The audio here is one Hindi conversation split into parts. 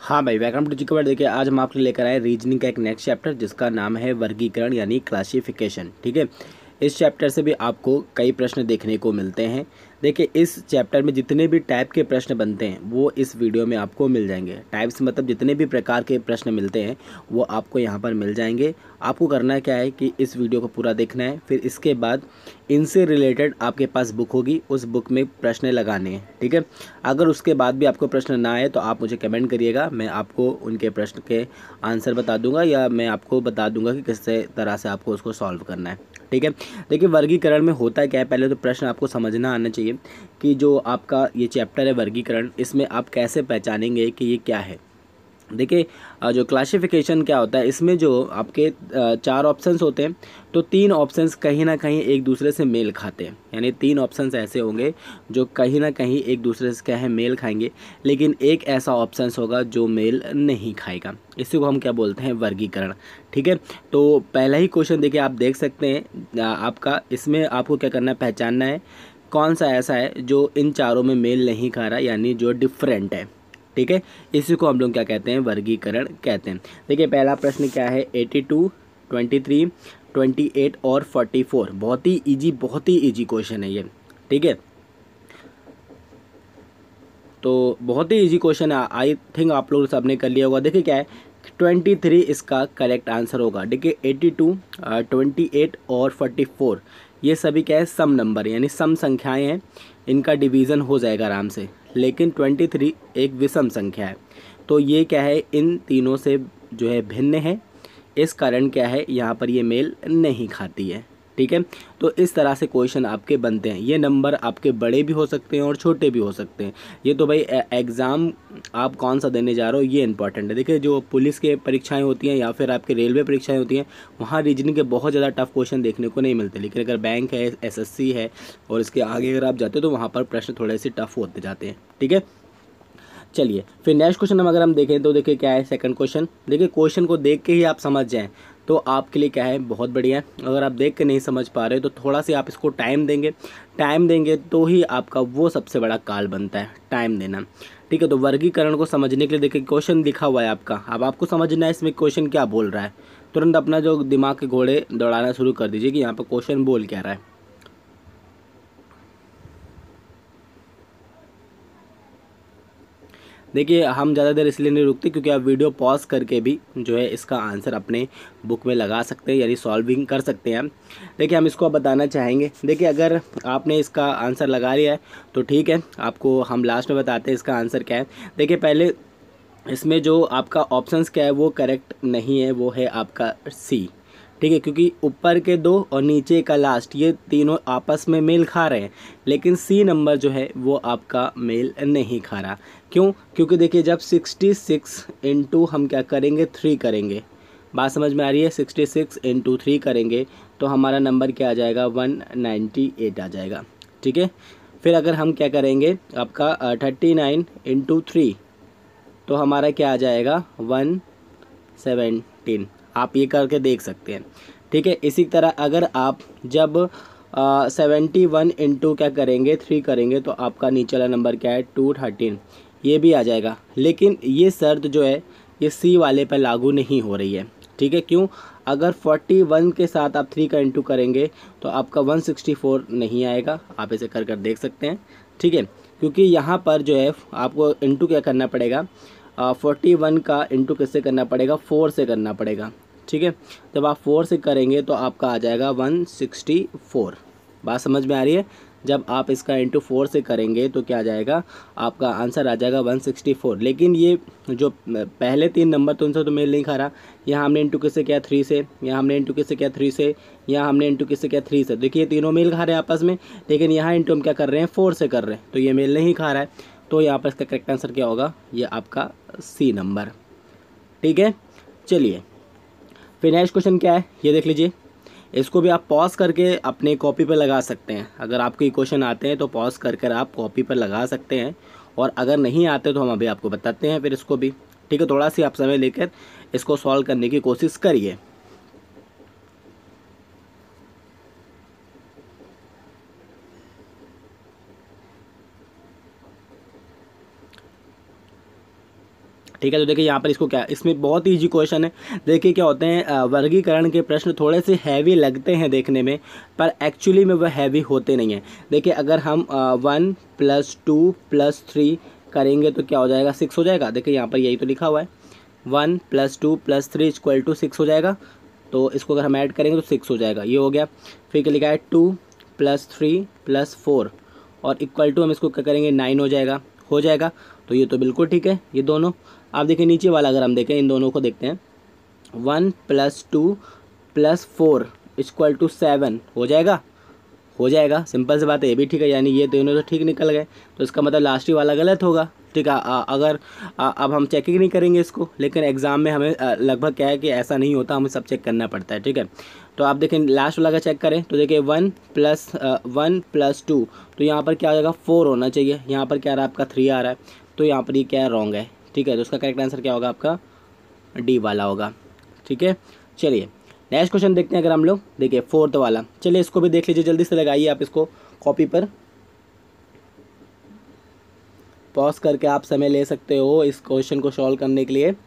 हाँ भाई, वेलकम टू जिक्र। देखिए आज हम आपके लिए लेकर आए रीजनिंग का एक नेक्स्ट चैप्टर जिसका नाम है वर्गीकरण यानी क्लासिफिकेशन। ठीक है, इस चैप्टर से भी आपको कई प्रश्न देखने को मिलते हैं। देखिए इस चैप्टर में जितने भी टाइप के प्रश्न बनते हैं वो इस वीडियो में आपको मिल जाएंगे। टाइप्स मतलब जितने भी प्रकार के प्रश्न मिलते हैं वो आपको यहाँ पर मिल जाएंगे। आपको करना क्या है कि इस वीडियो को पूरा देखना है, फिर इसके बाद इनसे रिलेटेड आपके पास बुक होगी, उस बुक में प्रश्न लगाने हैं। ठीक है, अगर उसके बाद भी आपको प्रश्न ना आए तो आप मुझे कमेंट करिएगा, मैं आपको उनके प्रश्न के आंसर बता दूंगा या मैं आपको बता दूंगा कि किस तरह से आपको उसको सॉल्व करना है। ठीक है, देखिए वर्गीकरण में होता क्या है, पहले तो प्रश्न आपको समझना आना चाहिए कि जो आपका ये चैप्टर है वर्गीकरण, इसमें आप कैसे पहचानेंगे कि ये क्या है। देखिए जो क्लासिफिकेशन क्या होता है, इसमें जो आपके चार ऑप्शंस होते हैं तो तीन ऑप्शंस कहीं ना कहीं एक दूसरे से मेल खाते हैं। यानी तीन ऑप्शंस ऐसे होंगे जो कहीं ना कहीं एक दूसरे से क्या है मेल खाएंगे, लेकिन एक ऐसा ऑप्शंस होगा जो मेल नहीं खाएगा। इसी को हम क्या बोलते हैं, वर्गीकरण। ठीक है, तो पहला ही क्वेश्चन देखिए आप देख सकते हैं आपका, इसमें आपको क्या करना है, पहचानना है कौन सा ऐसा है जो इन चारों में मेल नहीं खा रहा, यानी जो डिफरेंट है। ठीक है, इसी को हम लोग क्या कहते हैं, वर्गीकरण कहते हैं। देखिए पहला प्रश्न क्या है, 82, 23, 28 और 44। बहुत ही इजी क्वेश्चन है ये। ठीक है, तो बहुत ही इजी क्वेश्चन है, आई थिंक आप लोग सबने कर लिया होगा। देखिए क्या है, 23 इसका करेक्ट आंसर होगा। देखिए 82, 28 और 44 ये सभी क्या है, सम नंबर यानी सम संख्याएं हैं, इनका डिवीज़न हो जाएगा आराम से। लेकिन 23 एक विषम संख्या है, तो ये क्या है, इन तीनों से जो है भिन्न है। इस कारण क्या है, यहाँ पर ये मेल नहीं खाती है। ठीक है, तो इस तरह से क्वेश्चन आपके बनते हैं। ये नंबर आपके बड़े भी हो सकते हैं और छोटे भी हो सकते हैं। ये तो भाई एग्ज़ाम आप कौन सा देने जा रहे हो ये इंपॉर्टेंट है। देखिए जो पुलिस के परीक्षाएं होती हैं या फिर आपके रेलवे परीक्षाएं होती हैं, वहाँ रीजनिंग के बहुत ज़्यादा टफ क्वेश्चन देखने को नहीं मिलते। लेकिन अगर बैंक है, एसएससी है और इसके आगे अगर आप जाते हो तो वहाँ पर प्रश्न थोड़े से टफ होते जाते हैं। ठीक है, चलिए फिर नेक्स्ट क्वेश्चन हम अगर हम देखें तो देखिए क्या है, सेकंड क्वेश्चन। देखिए क्वेश्चन को देख के ही आप समझ जाएं तो आपके लिए क्या है, बहुत बढ़िया है। अगर आप देख के नहीं समझ पा रहे हो तो थोड़ा सा आप इसको टाइम देंगे तो ही आपका वो सबसे बड़ा काल बनता है, टाइम देना। ठीक है, तो वर्गीकरण को समझने के लिए देखिए क्वेश्चन लिखा हुआ है आपका, अब आपको समझना है इसमें क्वेश्चन क्या बोल रहा है। तुरंत अपना जो दिमाग के घोड़े दौड़ाना शुरू कर दीजिए कि यहाँ पर क्वेश्चन बोल क्या रहा है। देखिए हम ज़्यादा देर इसलिए नहीं रुकते क्योंकि आप वीडियो पॉज करके भी जो है इसका आंसर अपने बुक में लगा सकते हैं, यानी सॉल्विंग कर सकते हैं। देखिए हम इसको अब बताना चाहेंगे। देखिए अगर आपने इसका आंसर लगा लिया है तो ठीक है, आपको हम लास्ट में बताते हैं इसका आंसर क्या है। देखिए पहले इसमें जो आपका ऑप्शंस क्या है वो करेक्ट नहीं है, वो है आपका सी। ठीक है, क्योंकि ऊपर के दो और नीचे का लास्ट ये तीनों आपस में मेल खा रहे हैं, लेकिन सी नंबर जो है वो आपका मेल नहीं खा रहा। क्यों? क्योंकि देखिए जब 66 इंटू हम क्या करेंगे, 3 करेंगे। बात समझ में आ रही है? 66 इंटू 3 करेंगे तो हमारा नंबर क्या आ जाएगा, 198 आ जाएगा। ठीक है, फिर अगर हम क्या करेंगे, आपका 39 इंटू 3 तो हमारा क्या आ जाएगा, 117। आप ये करके देख सकते हैं। ठीक है, इसी तरह अगर आप जब 71 इंटू क्या करेंगे, 3 करेंगे तो आपका नीचे वाला नंबर क्या है, 213। ये भी आ जाएगा। लेकिन ये शर्त जो है ये सी वाले पर लागू नहीं हो रही है। ठीक है, क्यों? अगर 41 के साथ आप 3 का इंटू करेंगे तो आपका 164 नहीं आएगा। आप इसे कर कर देख सकते हैं। ठीक है, क्योंकि यहाँ पर जो है आपको इंटू क्या करना पड़ेगा, 41 का इंटू किससे करना पड़ेगा, 4 से करना पड़ेगा। ठीक है, जब आप 4 से करेंगे तो आपका आ जाएगा 164। बात समझ में आ रही है? जब आप इसका इंटू 4 से करेंगे तो क्या आ जाएगा, आपका आंसर आ जाएगा 164। लेकिन ये जो पहले तीन नंबर तो उनसे तो मेल नहीं खा रहा। यहाँ हमने इंटू किससे किया, 3 से। यहाँ हमने इंटू किससे किया, 3 से। यहाँ हमने इंटू किससे किया, 3 से। देखिए तीनों मेल खा रहे हैं आपस में, लेकिन यहाँ इंटू हम क्या कर रहे हैं, 4 से कर रहे हैं, तो ये मेल नहीं खा रहा है। तो यहाँ पर इसका करेक्ट आंसर क्या होगा, ये आपका सी नंबर। ठीक है, चलिए फिर नेक्स्ट क्वेश्चन क्या है ये देख लीजिए। इसको भी आप पॉज करके अपने कॉपी पर लगा सकते हैं। अगर आपको ये क्वेश्चन आते हैं तो पॉज कर कर आप कॉपी पर लगा सकते हैं, और अगर नहीं आते तो हम अभी आपको बताते हैं फिर इसको भी। ठीक है, थोड़ा सी आप समय लेकर इसको सॉल्व करने की कोशिश करिए। ठीक है। तो देखिए यहाँ पर इसको क्या, इसमें बहुत ईजी क्वेश्चन है। देखिए क्या होते हैं, वर्गीकरण के प्रश्न थोड़े से हैवी लगते हैं देखने में, पर एक्चुअली में वह हैवी होते नहीं हैं। देखिए अगर हम 1 + 2 + 3 करेंगे तो क्या हो जाएगा, 6 हो जाएगा। देखिए यहाँ पर यही तो लिखा हुआ है, 1 + 2 + 3 = 6 हो जाएगा। तो इसको अगर हम ऐड करेंगे तो 6 हो जाएगा, ये हो गया। फिर क्या लिखा है, 2 + 3 + 4 और इक्वल टू हम इसको क्या करेंगे, 9 हो जाएगा। तो ये तो बिल्कुल ठीक है ये दोनों। आप देखिए नीचे वाला अगर हम देखें, इन दोनों को देखते हैं, 1 + 2 + 4 = 7 हो जाएगा। सिंपल सी बात है, ये भी ठीक है, यानी ये दोनों तो ठीक निकल गए। तो इसका मतलब लास्ट ही वाला गलत होगा। ठीक है, अगर अब हम चेकिंग नहीं करेंगे इसको, लेकिन एग्ज़ाम में हमें लगभग क्या है कि ऐसा नहीं होता, हमें सब चेक करना पड़ता है। ठीक है, तो आप देखें लास्ट वाला का चेक करें तो देखिए 1 + 2, तो यहाँ पर क्या हो जाएगा, 4 होना चाहिए। यहाँ पर क्या आ रहा है आपका, 3 आ रहा है। तो यहाँ पर ये क्या रॉन्ग है। ठीक है, तो उसका करेक्ट आंसर क्या होगा आपका, डी वाला होगा। ठीक है, चलिए नेक्स्ट क्वेश्चन देखते हैं। अगर हम लोग देखिए 4th वाला, चलिए इसको भी देख लीजिए, जल्दी से लगाइए आप इसको कॉपी पर, पॉज करके आप समय ले सकते हो इस क्वेश्चन को सॉल्व करने के लिए।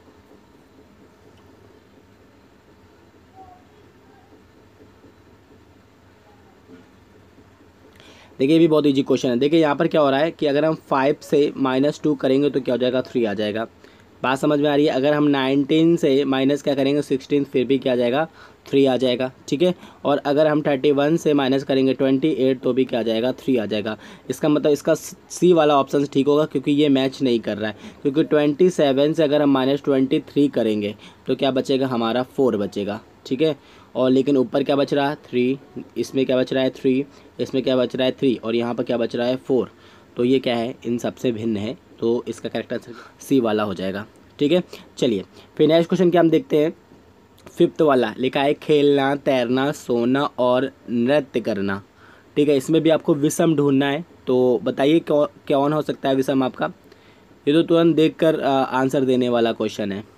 देखिए ये भी बहुत इजी क्वेश्चन है। देखिए यहाँ पर क्या हो रहा है कि अगर हम 5 से -2 करेंगे तो क्या हो जाएगा, 3 आ जाएगा। बात समझ में आ रही है। अगर हम 19 से माइनस क्या करेंगे, 16, फिर भी क्या आ जाएगा, 3 आ जाएगा। ठीक है, और अगर हम 31 से माइनस करेंगे 28, तो भी क्या आ जाएगा, 3 आ जाएगा। इसका मतलब इसका सी वाला ऑप्शन ठीक होगा, क्योंकि ये मैच नहीं कर रहा है। क्योंकि 27 से अगर हम -23 करेंगे तो क्या बचेगा हमारा, 4 बचेगा। ठीक है, और लेकिन ऊपर क्या बच रहा है, 3, इसमें क्या बच रहा है, 3, इसमें क्या बच रहा है, 3, और यहाँ पर क्या बच रहा है, 4। तो ये क्या है, इन सबसे भिन्न है। तो इसका करेक्ट आंसर सी वाला हो जाएगा। ठीक है, चलिए फिर नेक्स्ट क्वेश्चन क्या हम देखते हैं। 5th वाला लिखा है, खेलना, तैरना, सोना और नृत्य करना। ठीक है, इसमें भी आपको विषम ढूंढना है। तो बताइए कौन हो सकता है विषम आपका। ये तो तुरंत देखकर आंसर देने वाला क्वेश्चन है।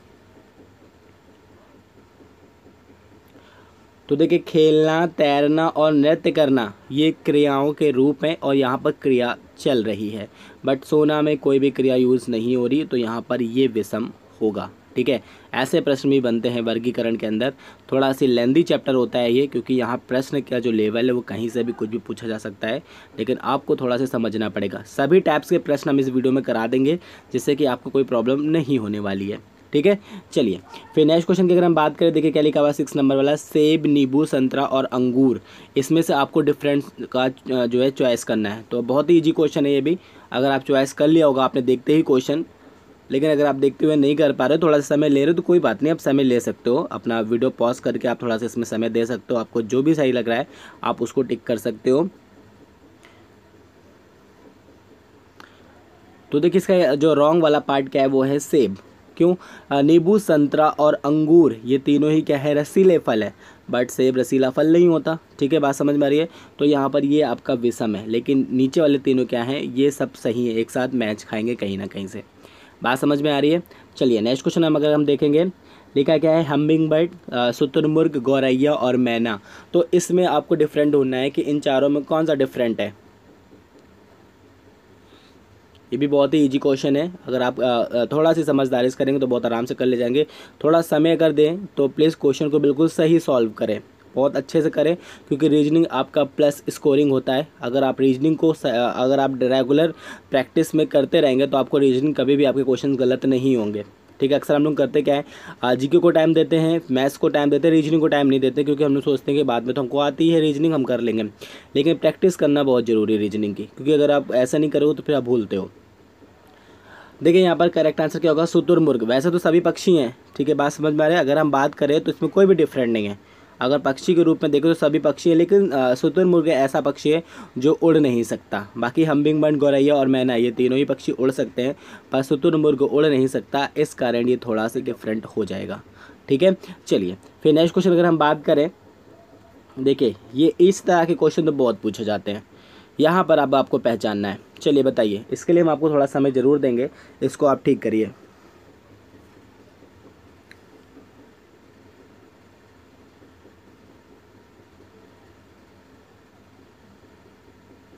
तो देखिए खेलना, तैरना और नृत्य करना ये क्रियाओं के रूप हैं, और यहाँ पर क्रिया चल रही है। बट सोना में कोई भी क्रिया यूज़ नहीं हो रही, तो यहाँ पर ये विषम होगा। ठीक है, ऐसे प्रश्न भी बनते हैं वर्गीकरण के अंदर। थोड़ा सी लेंदी चैप्टर होता है ये, क्योंकि यहाँ प्रश्न का जो लेवल है वो कहीं से भी कुछ भी पूछा जा सकता है, लेकिन आपको थोड़ा सा समझना पड़ेगा। सभी टाइप्स के प्रश्न हम इस वीडियो में करा देंगे, जिससे कि आपको कोई प्रॉब्लम नहीं होने वाली है। ठीक है, चलिए फिर नेक्स्ट क्वेश्चन की अगर हम बात करें, देखिए क्या लिखा हुआ है 6 नंबर वाला, सेब, नींबू, संतरा और अंगूर, इसमें से आपको डिफरेंट का जो है चॉइस करना है। तो बहुत ही इजी क्वेश्चन है ये भी। अगर आप चॉइस कर लिया होगा आपने देखते ही क्वेश्चन, लेकिन अगर आप देखते हुए नहीं कर पा रहे हो, थोड़ा सा समय ले रहे हो, तो कोई बात नहीं, आप समय ले सकते हो। अपना वीडियो पॉज करके आप थोड़ा सा इसमें समय दे सकते हो। आपको जो भी सही लग रहा है आप उसको टिक कर सकते हो। तो देखिए इसका जो रॉन्ग वाला पार्ट क्या है, वो है सेब। क्यों, नींबू, संतरा और अंगूर ये तीनों ही क्या है, रसीले फल है। बट सेब रसीला फल नहीं होता। ठीक है, बात समझ में आ रही है। तो यहाँ पर ये आपका विषम है, लेकिन नीचे वाले तीनों क्या हैं, ये सब सही है, एक साथ मैच खाएंगे कहीं ना कहीं से। बात समझ में आ रही है। चलिए नेक्स्ट क्वेश्चन हम अगर हम देखेंगे, लिखा क्या है, हम्बिंग बर्ड, शुतुरमुर्ग, गौरैया और मैना। तो इसमें आपको डिफरेंट ढूंढना है कि इन चारों में कौन सा डिफरेंट है। ये भी बहुत ही इजी क्वेश्चन है। अगर आप थोड़ा सी समझदारी से करेंगे तो बहुत आराम से कर ले जाएंगे। थोड़ा समय अगर दें तो प्लीज़ क्वेश्चन को बिल्कुल सही सॉल्व करें, बहुत अच्छे से करें, क्योंकि रीजनिंग आपका प्लस स्कोरिंग होता है। अगर आप रीजनिंग को अगर आप रेगुलर प्रैक्टिस में करते रहेंगे तो आपको रीजनिंग कभी भी आपके क्वेश्चन गलत नहीं होंगे। ठीक है, अक्सर हम लोग करते क्या है, जीके को टाइम देते हैं, मैथ्स को टाइम देते हैं, रीजनिंग को टाइम नहीं देते, क्योंकि हम लोग सोचते हैं कि बाद में तो हमको आती है रीजनिंग, हम कर लेंगे। लेकिन प्रैक्टिस करना बहुत ज़रूरी है रीजनिंग की, क्योंकि अगर आप ऐसा नहीं करोगे तो फिर आप भूलते हो। देखिए यहाँ पर करेक्ट आंसर क्या होगा, शुतुरमुर्ग। वैसे तो सभी पक्षी हैं, ठीक है, बात समझ में आ रही है। अगर हम बात करें तो इसमें कोई भी डिफरेंट नहीं है। अगर पक्षी के रूप में देखें तो सभी पक्षी है, लेकिन शुतुरमुर्ग ऐसा पक्षी है जो उड़ नहीं सकता। बाकी हम्बिंग बर्ड, गौरैया और मैना ये तीनों ही पक्षी उड़ सकते हैं, पर शुतुरमुर्ग उड़ नहीं सकता। इस कारण ये थोड़ा सा डिफरेंट हो जाएगा। ठीक है, चलिए फिर नेक्स्ट क्वेश्चन अगर हम बात करें, देखिए ये इस तरह के क्वेश्चन तो बहुत पूछे जाते हैं। यहाँ पर अब आपको पहचानना है। चलिए बताइए, इसके लिए हम आपको थोड़ा समय ज़रूर देंगे, इसको आप ठीक करिए।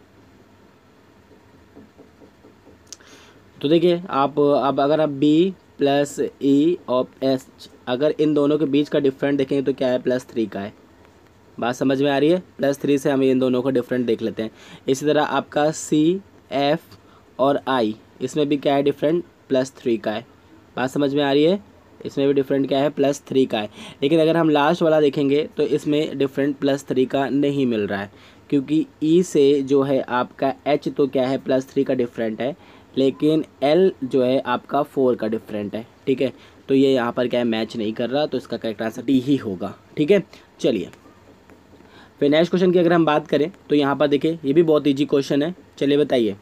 तो देखिए आप अब अगर आप B plus E of H, अगर इन दोनों के बीच का डिफरेंट देखेंगे तो क्या है, +3 का है। बात समझ में आ रही है? +3 से हम इन दोनों को डिफरेंट देख लेते हैं। इसी तरह आपका सी, एफ और आई, इसमें भी क्या है, डिफरेंट +3 का है। बात समझ में आ रही है? इसमें भी डिफरेंट क्या है, +3 का है। लेकिन अगर हम लास्ट वाला देखेंगे तो इसमें डिफरेंट +3 का नहीं मिल रहा है, क्योंकि ई से जो है आपका एच तो क्या है, +3 का डिफरेंट है, लेकिन एल जो है आपका 4 का डिफरेंट है। ठीक है, तो ये यहाँ पर क्या है, मैच नहीं कर रहा, तो इसका करेक्ट आंसर डी ही होगा। ठीक है, चलिए फिर नेक्स्ट क्वेश्चन की अगर हम बात करें तो यहाँ पर देखिए, ये भी बहुत इजी क्वेश्चन है। चलिए बताइए,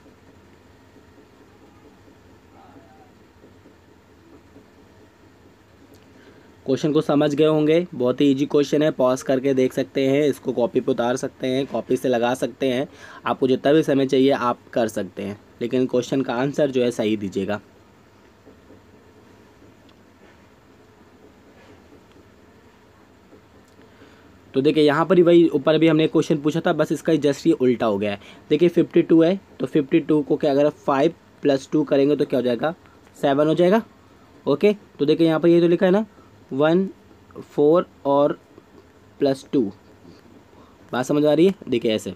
क्वेश्चन को समझ गए होंगे, बहुत ही इजी क्वेश्चन है। पॉज करके देख सकते हैं, इसको कॉपी पे उतार सकते हैं, कॉपी से लगा सकते हैं, आपको जितना भी समय चाहिए आप कर सकते हैं, लेकिन क्वेश्चन का आंसर जो है सही दीजिएगा। तो देखिए यहाँ पर ही वही ऊपर भी हमने क्वेश्चन पूछा था, बस इसका जस्ट ये उल्टा हो गया है। देखिए 52 है, तो 52 को क्या अगर 5 + 2 करेंगे तो क्या हो जाएगा, 7 हो जाएगा। ओके, तो देखिए यहाँ पर ये तो लिखा है ना 1 4 और +2, बात समझ आ रही है? देखिए ऐसे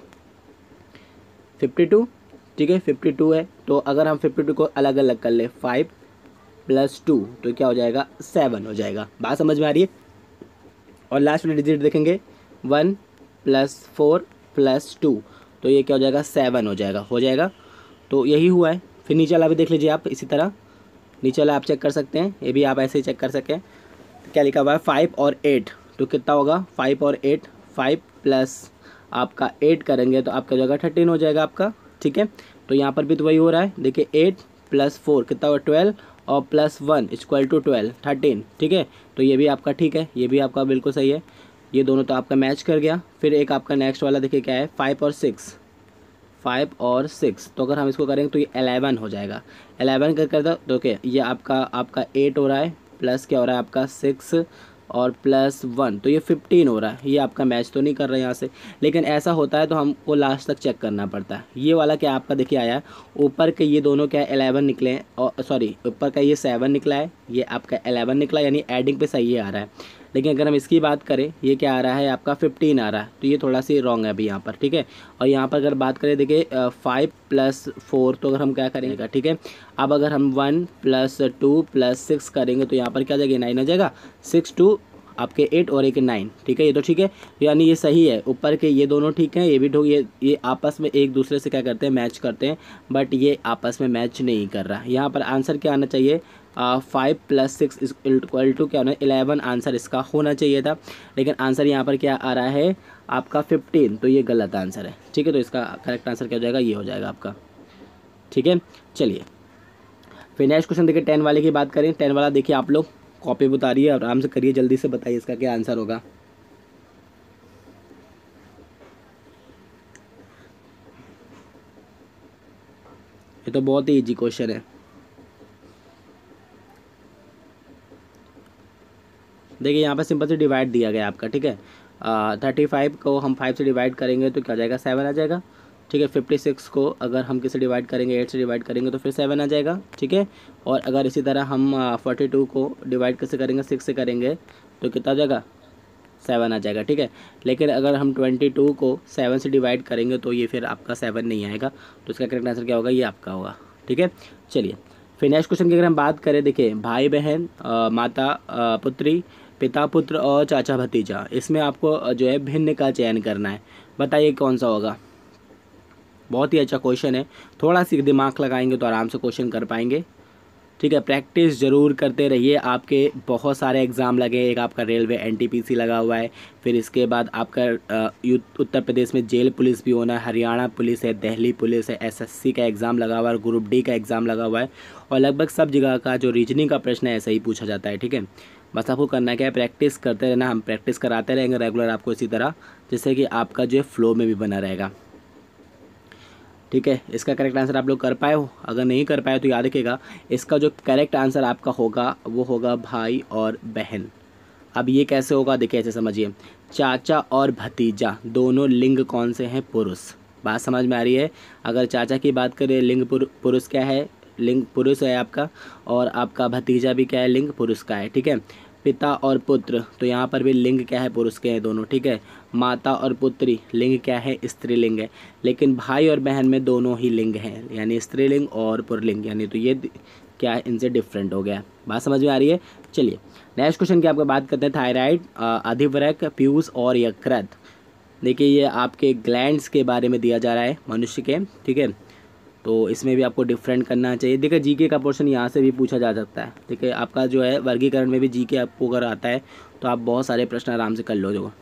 52, ठीक है 52 है, तो अगर हम 52 को अलग अलग कर ले, 5 + 2 तो क्या हो जाएगा, 7 हो जाएगा। बात समझ में आ रही है? और लास्ट वाले डिजिट देखेंगे 1 + 4 + 2 तो ये क्या हो जाएगा, 7 हो जाएगा। तो यही हुआ है। फिर नीचे वाला भी देख लीजिए आप, इसी तरह नीचे वाला आप चेक कर सकते हैं, ये भी आप ऐसे ही चेक कर सकें। क्या लिखा हुआ है, 5 और 8, तो कितना होगा, 5 और 8, 5 प्लस आपका 8 करेंगे तो आपका जगह 13 हो जाएगा आपका। ठीक है, तो यहाँ पर भी तो वही हो रहा है। देखिए 8 + 4 कितना हुआ, 12 और +1 = 12, 13। ठीक है, तो ये भी आपका ठीक है, ये भी आपका बिल्कुल सही है, ये दोनों तो आपका मैच कर गया। फिर एक आपका नेक्स्ट वाला देखिए क्या है, 5 और 6, 5 और 6, तो अगर हम इसको करेंगे तो ये 11 हो जाएगा। 11 कर दो तो क्या, ये आपका 8 हो रहा है, प्लस क्या हो रहा है आपका 6 और +1 तो ये 15 हो रहा है। ये आपका मैच तो नहीं कर रहा है यहाँ से, लेकिन ऐसा होता है तो हमको लास्ट तक चेक करना पड़ता है। ये वाला क्या आपका देखिए आया है, ऊपर के ये दोनों क्या 11 निकले हैं, और सॉरी ऊपर का ये 7 निकला है, ये आपका 11 निकला, यानी एडिंग पे सही आ रहा है। लेकिन अगर हम इसकी बात करें, ये क्या आ रहा है आपका 15 आ रहा है, तो ये थोड़ा सी रॉन्ग है अभी यहाँ पर। ठीक है, और यहाँ पर अगर बात करें देखिए 5 + 4 तो अगर हम क्या करेंगे, ठीक है अब अगर हम 1 + 2 + 6 करेंगे तो यहाँ पर क्या आ जाएगा, 9 आ जाएगा। 6 2 आपके 8 और एक 9, ठीक है ये तो ठीक है, यानी ये सही है। ऊपर के ये दोनों ठीक हैं, ये भी ठीक, ये आपस में एक दूसरे से क्या करते हैं, मैच करते हैं, बट ये आपस में मैच नहीं कर रहा। यहाँ पर आंसर क्या आना चाहिए, 5 + 6 = क्या होना है, 11 आंसर इसका होना चाहिए था, लेकिन आंसर यहाँ पर क्या आ रहा है आपका 15, तो ये गलत आंसर है। ठीक है, तो इसका करेक्ट आंसर क्या हो जाएगा, ये हो जाएगा आपका। ठीक है, चलिए फिर नेक्स्ट क्वेश्चन देखिए 10 वाले की बात करें। 10 वाला देखिए आप लोग कॉपी पे उतारिए, आराम से करिए, जल्दी से बताइए इसका क्या आंसर होगा। ये तो बहुत ही इजी क्वेश्चन है। देखिए यहाँ पर सिंपल से डिवाइड दिया गया आपका। ठीक है, 35 को हम 5 से डिवाइड करेंगे तो क्या आ जाएगा, 7 आ जाएगा। ठीक है, 56 को अगर हम किससे डिवाइड करेंगे, 8 से डिवाइड करेंगे तो फिर 7 आ जाएगा। ठीक है, और अगर इसी तरह हम 42 को डिवाइड कैसे करेंगे, 6 से करेंगे तो कितना आ जाएगा, 7 आ जाएगा। ठीक है, लेकिन अगर हम 22 को 7 से डिवाइड करेंगे तो ये फिर आपका 7 नहीं आएगा, तो इसका करेक्ट आंसर क्या होगा, ये आपका होगा। ठीक है, चलिए फिर नेक्स्ट क्वेश्चन की अगर हम बात करें, देखिए भाई बहन, माता पुत्री, पिता पुत्र और चाचा भतीजा, इसमें आपको जो है भिन्न का चयन करना है। बताइए कौन सा होगा। बहुत ही अच्छा क्वेश्चन है, थोड़ा सी दिमाग लगाएंगे तो आराम से क्वेश्चन कर पाएंगे। ठीक है, प्रैक्टिस ज़रूर करते रहिए। आपके बहुत सारे एग्ज़ाम लगे, एक आपका रेलवे NTPC लगा हुआ है, फिर इसके बाद आपका उत्तर प्रदेश में जेल पुलिस भी होना है, हरियाणा पुलिस है, दिल्ली पुलिस है, SSC का एग्ज़ाम लगा हुआ है, ग्रुप D का एग्ज़ाम लगा हुआ है, और लगभग सब जगह का जो रीजनिंग का प्रश्न है ऐसा ही पूछा जाता है। ठीक है, बस आपको करना क्या है, प्रैक्टिस करते रहना, हम प्रैक्टिस कराते रहेंगे रेगुलर आपको इसी तरह, जिससे कि आपका जो है फ्लो में भी बना रहेगा। ठीक है, इसका करेक्ट आंसर आप लोग कर पाए हो, अगर नहीं कर पाए तो याद रखिएगा, इसका जो करेक्ट आंसर आपका होगा वो होगा भाई और बहन। अब ये कैसे होगा, देखिए ऐसे समझिए, चाचा और भतीजा दोनों लिंग कौन से हैं, पुरुष। बात समझ में आ रही है। अगर चाचा की बात करें लिंग पुरुष क्या है, लिंग पुरुष है आपका, और आपका भतीजा भी क्या है, लिंग पुरुष का है। ठीक है, पिता और पुत्र, तो यहाँ पर भी लिंग क्या है, पुरुष के हैं दोनों। ठीक है, माता और पुत्री, लिंग क्या है, स्त्रीलिंग है। लेकिन भाई और बहन में दोनों ही लिंग हैं, यानी स्त्रीलिंग और पुल्लिंग, यानी तो ये क्या है, इनसे डिफरेंट हो गया। बात समझ में आ रही है। चलिए नेक्स्ट क्वेश्चन की आपको बात करते हैं, थायराइड, अधिवृक्क, पीयूष और यकृत। देखिए ये आपके ग्लैंड्स के बारे में दिया जा रहा है मनुष्य के। ठीक है, तो इसमें भी आपको डिफरेंट करना चाहिए। देखिए जीके का पोर्शन यहाँ से भी पूछा जा सकता है। ठीक है, आपका जो है वर्गीकरण में भी जीके आपको अगर आता है तो आप बहुत सारे प्रश्न आराम से कर लो जो।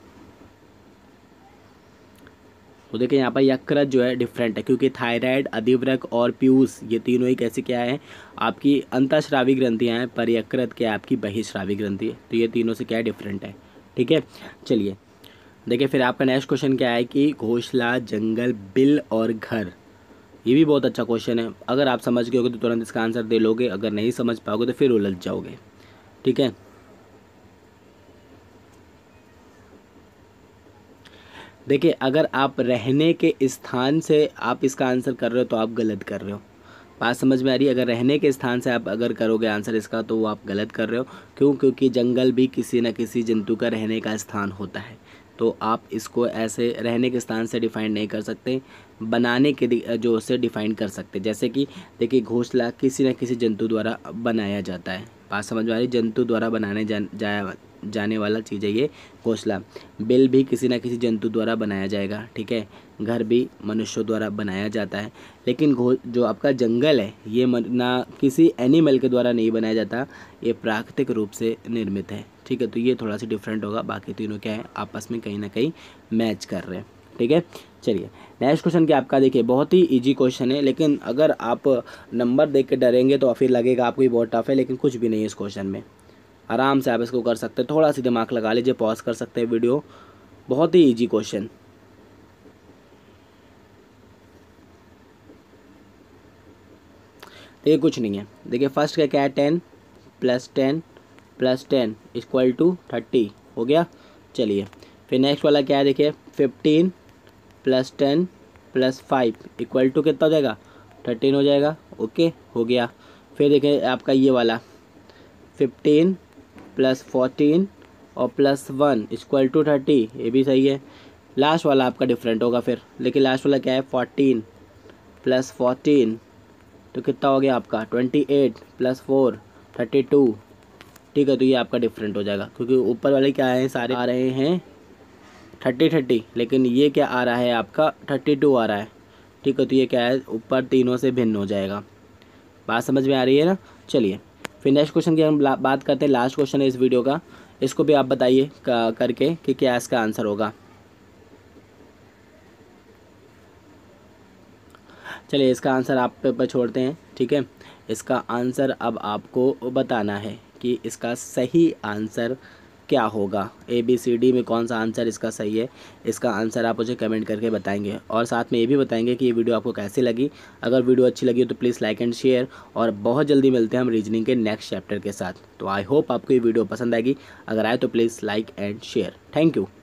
तो देखिए यहाँ पर यकृत जो है डिफरेंट है, क्योंकि थायराइड, अधिवृक्क और पीयूष ये तीनों ही कैसे क्या है, आपकी अंतःस्रावी ग्रंथियाँ हैं, पर यकृत क्या है, आपकी बहिःस्रावी ग्रंथि है। तो ये तीनों से क्या है, डिफरेंट है। ठीक है, चलिए देखिए फिर आपका नेक्स्ट क्वेश्चन क्या है कि घोंसला, जंगल, बिल और घर। ये भी बहुत अच्छा क्वेश्चन है। अगर आप समझ गए होगे तो तुरंत इसका आंसर दे लोगे, अगर नहीं समझ पाओगे तो फिर उलझ जाओगे। ठीक है, देखिए अगर आप रहने के स्थान से आप इसका आंसर कर रहे हो तो आप गलत कर रहे हो। बात समझ में आ रही है। अगर रहने के स्थान से आप अगर करोगे आंसर इसका तो वो आप गलत कर रहे हो। क्यों? क्योंकि जंगल भी किसी न किसी जंतु का रहने का स्थान होता है, तो आप इसको ऐसे रहने के स्थान से डिफाइन नहीं कर सकते, बनाने के जो उससे डिफाइन कर सकते। जैसे कि देखिए घोंसला किसी न किसी जंतु द्वारा बनाया जाता है। बात समझ में आ रही, जंतु द्वारा बनाने जाने वाला चीज़ है ये घोंसला। बिल भी किसी न किसी जंतु द्वारा बनाया जाएगा। ठीक है, घर भी मनुष्यों द्वारा बनाया जाता है। लेकिन जो आपका जंगल है ये ना किसी एनिमल के द्वारा नहीं बनाया जाता, ये प्राकृतिक रूप से निर्मित है। ठीक है, तो ये थोड़ा सा डिफरेंट होगा। बाकी तीनों क्या है, आपस में कहीं ना कहीं मैच कर रहे हैं। ठीक है, चलिए नेक्स्ट क्वेश्चन क्या आपका, देखिए बहुत ही इजी क्वेश्चन है, लेकिन अगर आप नंबर देख के डरेंगे तो फिर लगेगा आपको ये बहुत टफ है, लेकिन कुछ भी नहीं है इस क्वेश्चन में। आराम से आप इसको कर सकते हैं, थोड़ा सा दिमाग लगा लीजिए, पॉज कर सकते हैं वीडियो। बहुत ही इजी क्वेश्चन। देखिए कुछ नहीं है। देखिए फर्स्ट का क्या है, 10 + 10 + 10 = 30 हो गया। चलिए फिर नेक्स्ट वाला क्या है, देखिए 15 + 10 + 5 = कितना हो जाएगा, 13 हो जाएगा। ओके हो गया। फिर देखिए आपका ये वाला 15 + 14 और +1 = 30, ये भी सही है। लास्ट वाला आपका डिफरेंट होगा फिर, लेकिन लास्ट वाला क्या है, 14 + 14 तो कितना हो गया आपका, 28 + 4 32। ठीक है, तो ये आपका डिफरेंट हो जाएगा, क्योंकि ऊपर वाले क्या है, सारे आ रहे हैं 30, लेकिन ये क्या आ रहा है आपका 32 आ रहा है। ठीक है, तो ये क्या है, ऊपर तीनों से भिन्न हो जाएगा। बात समझ में आ रही है ना। चलिए फिर नेक्स्ट क्वेश्चन की हम बात करते हैं। लास्ट क्वेश्चन है इस वीडियो का, इसको भी आप बताइए करके कि क्या इसका आंसर होगा। चलिए इसका आंसर आप पे छोड़ते हैं। ठीक है, इसका आंसर अब आपको बताना है कि इसका सही आंसर क्या होगा। ABCD में कौन सा आंसर इसका सही है, इसका आंसर आप मुझे कमेंट करके बताएंगे, और साथ में ये भी बताएंगे कि ये वीडियो आपको कैसी लगी। अगर वीडियो अच्छी लगी तो प्लीज़ लाइक एंड शेयर, और बहुत जल्दी मिलते हैं हम रीजनिंग के नेक्स्ट चैप्टर के साथ। तो आई होप आपको ये वीडियो पसंद आएगी। अगर आए तो please like and share. Thank you.